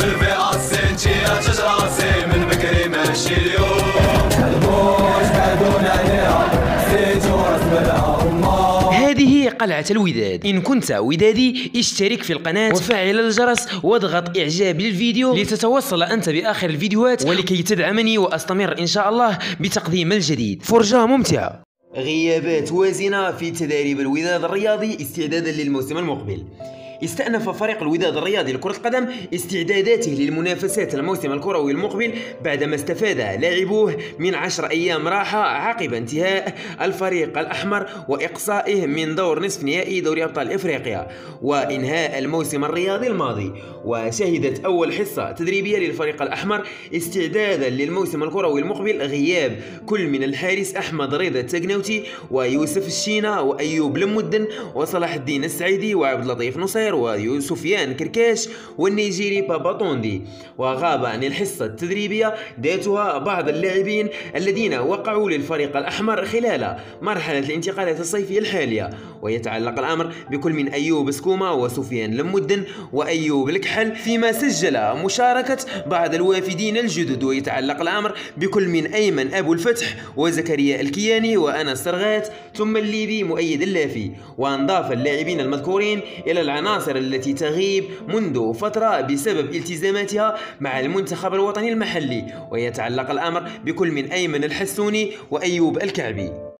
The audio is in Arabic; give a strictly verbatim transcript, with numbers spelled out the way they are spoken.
الفئة السنتية تتراسي من بكري ماشي اليوم. الموج بعدونا عليها سيتو رسم الأمة. هذه قلعة الوداد. إن كنت ودادي اشترك في القناة وفعل الجرس واضغط إعجاب للفيديو لتتوصل أنت بآخر الفيديوهات ولكي تدعمني وأستمر إن شاء الله بتقديم الجديد. فرجة ممتعة. غيابات وازنة في تدريب الوداد الرياضي استعدادا للموسم المقبل. استأنف فريق الوداد الرياضي لكرة القدم استعداداته للمنافسات الموسم الكروي المقبل بعدما استفاد لاعبوه من عشر أيام راحة عقب انتهاء الفريق الأحمر وإقصائه من دور نصف نهائي دوري أبطال إفريقيا وإنهاء الموسم الرياضي الماضي. وشهدت أول حصة تدريبية للفريق الأحمر استعدادا للموسم الكروي المقبل غياب كل من الحارس أحمد رضا التقناوتي ويوسف الشينا وأيوب لمدن وصلاح الدين السعيدي وعبد اللطيف نصير وسفيان كركاش والنيجيري بابا طوندي. وغاب عن الحصة التدريبية ذاتها بعض اللاعبين الذين وقعوا للفريق الأحمر خلال مرحلة الانتقالات الصيفية الحالية. ويتعلق الأمر بكل من أيوب سكوما وسفيان لمدن وأيوب الكحل فيما سجل مشاركة بعض الوافدين الجدد. ويتعلق الأمر بكل من أيمن أبو الفتح وزكريا الكياني وأنس سرغات ثم الليبي مؤيد اللافي. وانضاف اللاعبين المذكورين إلى العناصر التي تغيب منذ فترة بسبب التزاماتها مع المنتخب الوطني المحلي. ويتعلق الأمر بكل من أيمن الحسوني وأيوب الكعبي.